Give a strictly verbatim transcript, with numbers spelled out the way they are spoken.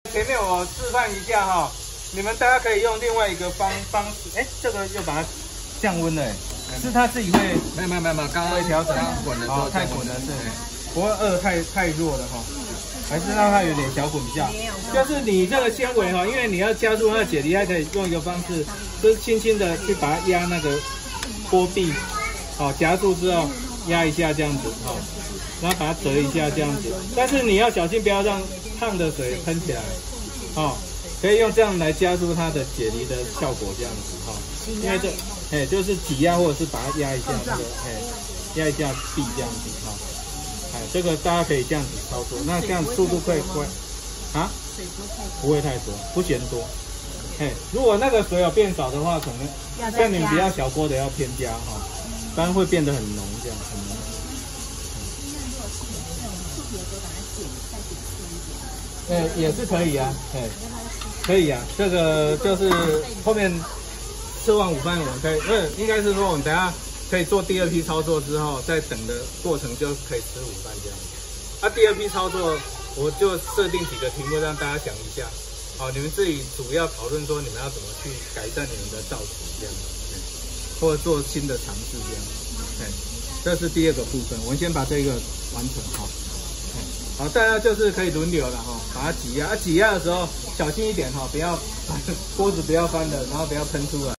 前面我示范一下哈，你们大家可以用另外一个方方式，哎，这个又把它降温了，是它自己会没有没有没有，刚刚会调整， 刚滚的时候太滚了是，不会二太太弱了哈。 还是让它有点小滚下，就是你这个纤维哈，因为你要加速它的解离，还可以用一个方式，就是轻轻的去把它压那个波壁，好夹住之后压一下这样子，好，然后把它折一下这样子，但是你要小心不要让烫的水喷起来，哦，可以用这样来加速它的解离的效果这样子哈，因为这哎就是挤压或者是把它压一下那个哎压一下壁这样子哈。 哎，这个大家可以这样子操作，那这样速度会快啊？水多太多？不会太多，不嫌多。哎，如果那个水有变少的话，可能像你们比较小锅的要添加哈，不然会变得很浓，这样很浓。哎，也是可以啊，哎，可以啊，这个就是后面吃完午饭我们可以，不是应该是说我们等下。 可以做第二批操作之后，在等的过程就可以吃午饭这样子。那、啊、第二批操作，我就设定几个题目让大家想一下。好，你们自己主要讨论说你们要怎么去改善你们的造型这样子，或者做新的尝试这样子。哎，这是第二个部分，我们先把这个完成哈。好，大家就是可以轮流了哈，把它挤压。啊，挤压的时候小心一点哈，不要锅子不要翻了，然后不要喷出来。